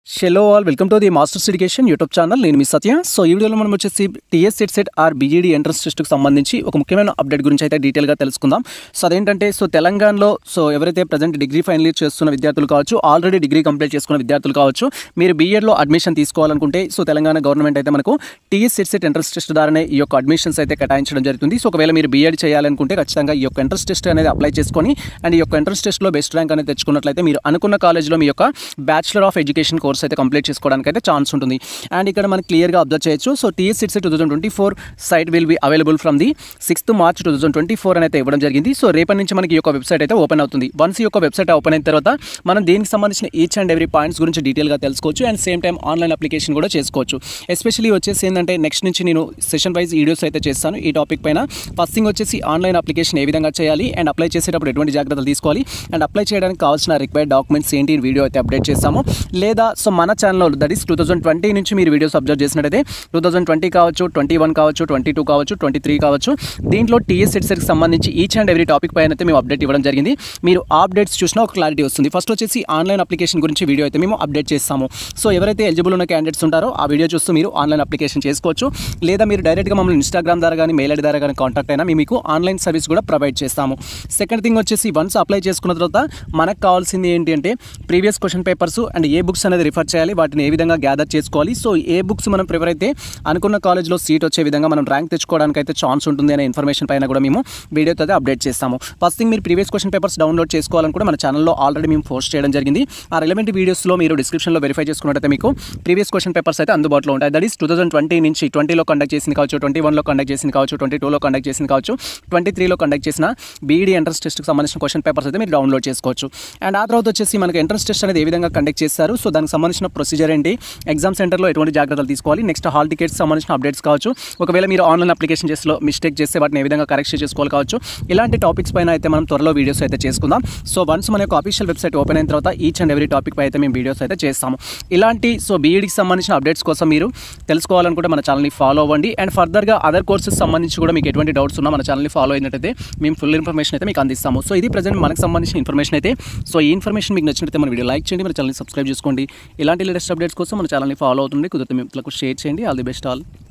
Hello all welcome to the masters education YouTube channel. నేను మీ Satya. So ఈ వీడియోలో మనం వచ్చేసి టీఎస్ సెట్ ఆర్ బీజీడీ ఎంట్రన్స్ టెస్ట్కి సంబంధించి ఒక ముఖ్యమైన అప్డేట్ గురించి అయితే డీటెయిల్గా తెలుసుకుందాం. సో అదేంటంటే తెలంగాణలో ఎవరైతే ప్రజెంట్ డిగ్రీ ఫైనల్ ఇయర్ చేస్తున్న విద్యార్థులు కావచ్చు, ఆల్రెడీ డిగ్రీ కంప్లీట్ చేసుకున్న విద్యార్థులు కావచ్చు, మీరు బీఎడ్లో అడ్మిషన్ తీసుకోవాలనుకుంటే తెలంగాణ గవర్నమెంట్ అయితే మనకు టీఎస్ సెట్ ఎంట్రన్స్ టెస్ట్ ద్వారానే ఈ యొక్క అడ్మిషన్స్ అయితే కేటాయించడం జరుగుతుంది. సో ఒకవేళ మీరు బీఎడ్ చేయాలనుకుంటే ఖచ్చితంగా ఈ యొక్క ఎంట్రన్స్ టెస్ట్ అనేది అప్లై చేసుకొని అండ్ ఈ యొక్క ఎంట్రన్స్ టెస్ట్లో బెస్ట్ ర్యాంక్ అనేది తెచ్చుకున్నట్లయితే మీరు అనుకున్న కాలేజ్లో మీ యొక్క బ్యాచిలర్ ఆఫ్ ఎడ్యుకేషన్ కోర్స్ అయితే కంప్లీట్ చేసుకోవడానికి అయితే ఛాన్స్ ఉంటుంది. అండ్ ఇక్కడ మనం క్లియర్గా అబ్జర్వ్ చేయొచ్చు. So TS CET 2024 site will be available from the 6th March 2024 అని అయితే ఇవ్వడం జరిగింది. సో రేపటి నుంచి మనకి ఈ యొక్క వెబ్సైట్ అయితే ఓపెన్ అవుతుంది. వన్స్ ఈ యొక్క వెబ్సైట్ ఓపెన్ అయిన తర్వాత మనం దీనికి సంబంధించిన ఈచ్ అండ్ ఎవ్రీ పాయింట్స్ గురించి డీటెయిల్గా తెలుసుకోవచ్చు. And same time online application కూడా చేసుకోవచ్చు. ఎస్పెషల్లీ వచ్చేసి ఏంటంటే నెక్స్ట్ నుంచి నేను సెషన్ వైజ్ వీడియోస్ అయితే చేస్తాను ఈ టాపిక్ పైన. ఫస్ట్ థింగ్ వచ్చేసి ఆన్లైన్ అప్లికేషన్ ఏ విధంగా చేయాలి అండ్ అప్లై చేసేటప్పుడు ఎటువంటి జాగ్రత్తలు తీసుకోవాలి అండ్ అప్లై చేయడానికి కావాల్సిన రిక్వైర్డ్ డాక్యుమెంట్స్ ఏంటి వీడియో అయితే అప్డేట్ చేస్తాము. లేదా మన ఛానల్లో దట్ ఈస్ 2020 నుంచి మీరు వీడియోస్ అబ్జర్వ్ చేసినట్టయితే 2020 కావచ్చు, 21 కావచ్చు, 22 కావచ్చు, 23 కావచ్చు, దీంట్లో టీఎస్ సెట్కి సంబంధించి ఈచ్ అండ్ ఎవ్రీ టాపిక్ పైన అయితే మేము అప్డేట్ ఇవ్వడం జరిగింది. మీరు ఆ అప్డేట్స్ చూసినా ఒక క్లారిటీ వస్తుంది. ఫస్ట్ వచ్చేసి ఆన్లైన్ అప్లికేషన్ గురించి వీడియో అయితే మేము అప్డేట్ చేస్తాము. సో ఎవరైతే ఎలిజిబుల్ ఉన్న క్యాండిడేట్స్ ఉంటారో ఆ వీడియో చూస్తూ మీరు ఆన్లైన్ అప్లికేషన్ చేసుకోవచ్చు. లేదా మీరు డైరెక్ట్గా మమ్మల్ని ఇన్స్టాగ్రామ్ ద్వారా కానీ మెయిల్ ఐడి ద్వారా కానీ కాంటాక్ట్ అయినా మేము మీకు ఆన్లైన్ సర్వీస్ కూడా ప్రొవైడ్ చేస్తాము. సెకండ్ థింగ్ వచ్చేసి వన్స్ అప్లై చేసుకున్న తర్వాత మనకు కావాల్సింది ఏంటి అంటే ప్రీవియస్ క్వశ్చన్ పేపర్స్ అండ్ ఏ బుక్స్ అనేది రిఫర్ చేయాలి, వాటిని ఏ విధంగా గ్యాదర్ చేసుకోవాలి. సో ఏ బుక్స్ మనం ప్రిఫర్ అయితే అనుకున్న కాలేజ్లో సీట్ వచ్చే విధంగా మనం ర్యాంక్ తెచ్చుకోవడానికి అయితే ఛాన్స్ ఉంటుంది అనే ఇన్ఫర్మేషన్ పైన కూడా మేము వీడియోతో అయితే అప్డేట్ చేస్తాము. ఫస్ట్ థింగ్ మీరు ప్రీవియస్ క్వశ్చన్ పేపర్స్ డౌన్లోడ్ చేసుకోవాలని కూడా మన ఛానల్లో ఆల్రెడీ మేము పోస్ట్ చేయడం జరిగింది. ఆ రిలవెంట్ వీడియోస్లో మీరు డిస్క్రిప్షన్లో వెరిఫై చేసుకున్నట్టయితే మీకు ప్రీవియస్ క్వశ్చన్ పేపర్స్ అయితే అందుబాటులో ఉంటాయి. దట్ ఈస్ 2020 నుంచి 20లో కండక్ట్ చేసింది కావచ్చు, 21లో కండక్ట్ చేసింది కావచ్చు, 22లో కండక్ట్ చేసింది కావచ్చు, 23లో కండక్ట్ చేసిన బీఈడీ ఎంట్రన్స్ టెస్ట్కి సంబంధించిన క్వశ్చన్ పేపర్స్ అయితే మీరు డౌన్లోడ్ చేసుకోవచ్చు. అండ్ ఆ తర్వాత వచ్చేసి మనకి ఎంట్రన్స్ టెస్ట్ అనేది ఏ విధంగా కండక్ట్ చేస్తారు, సో దానికి సంబంధించిన ప్రొసీజర్ ఏంటి, ఎగ్జామ్ సెంటర్లో ఎటువంటి జాగ్రత్తలు తీసుకోవాలి, నెక్స్ట్ హాల్ టికెట్స్ సంబంధించిన అప్డేట్స్ కావచ్చు, ఒకవేళ మీరు ఆన్లైన్ అప్లికేషన్ చేసి మిస్టేక్ చేస్తే వాటిని ఏ విధంగా కరెక్షన్ చేసుకోవాలి కావచ్చు, ఇలాంటి టాపిక్స్ పైన అయితే మనం త్వరలో వీడియోస్ అయితే చేసుకుందాం. సో వన్స్ మన యొక్క ఆఫీషియల్ వెబ్సైట్ ఓపెన్ అయిన తర్వాత ఈచ్ అండ్ ఎవ్రీ టాపిక్ పై అయితే మేము వీడియోస్ అయితే చేస్తాము. ఇలాంటి బీఈడీకి సంబంధించిన అప్డేట్స్ కోసం మీరు తెలుసుకోవాలనుకుంటే మన ఛానల్ని ఫాలో అవ్వండి. అండ్ ఫర్దర్గా అదర్ కోర్సెస్ సంబంధించి కూడా మీకు ఎటువంటి డౌట్స్ ఉన్నా మన ఛానల్ని ఫాలో అయినట్టయితే మేము ఫుల్ ఇన్ఫర్మేషన్ అయితే మీకు అందిస్తాము. సో ఇది ప్రజెంట్ మనకు సంబంధించిన ఇన్ఫర్మేషన్ అయితే. సో ఈ ఇన్ఫర్మేషన్ మీకు నచ్చినట్లయితే మన వీడియో లైక్ చేయండి, మన ఛానల్ని సబ్స్క్రైబ్ చేసుకోండి. ఇలాంటి లేటెస్ట్ అప్డేట్స్ కోసం మన ఛానల్ని ఫాలో అవుతుంది. కుదిరితే మిత్రులకు షేర్ చేయండి. All the best all.